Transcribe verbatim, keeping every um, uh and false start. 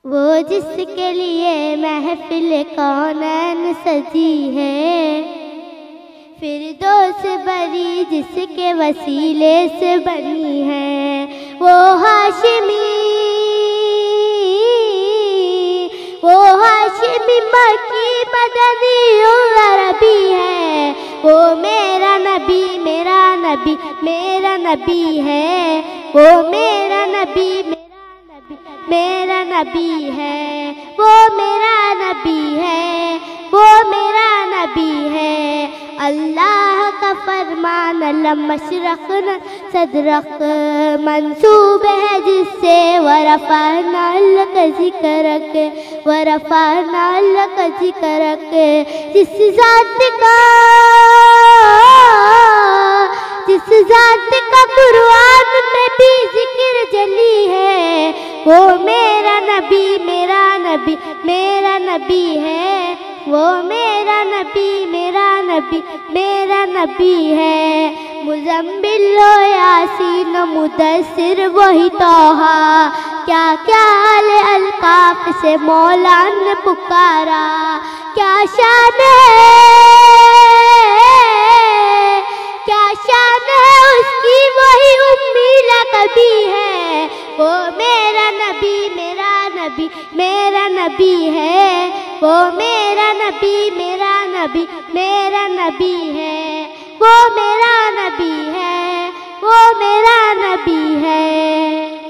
وہ جس کے لیے محفل کونین سجی ہے، فردوس بری جس کے وسیلے سے بنی ہے، وہ ہاشمی وہ ہاشمی مکی مدنی عربی ہے، وہ میرا نبی میرا نبی میرا نبی ہے، وہ میرا نبی میرا نبی ہے، وہ میرا نبی ہے، وہ میرا نبی ہے۔ اللہ کا فرمان علم مشرق صدرق منصوب ہے جس سے ورفعنا لک ذکرک ورفعنا لک ذکرک، جس ذات کا جس ذات کا قرآن میں بھی ذکر جلی ہے، وہ میرا نبی میرا نبی میرا نبی ہے، وہ میرا نبی میرا نبی میرا نبی ہے۔ مزمل و یاسین و مدثر وہی طٰہٰ، کیا کیا القاف سے مولا نے پکارا، کیا شان ہے کیا شان ہے اس کی، وہی امی لقبی ہے، وہ میرا نبی میرا نبی میرا نبی ہے، وہ میرا نبی میرا نبی میرا نبی ہے، وہ میرا نبی ہے، وہ میرا نبی ہے۔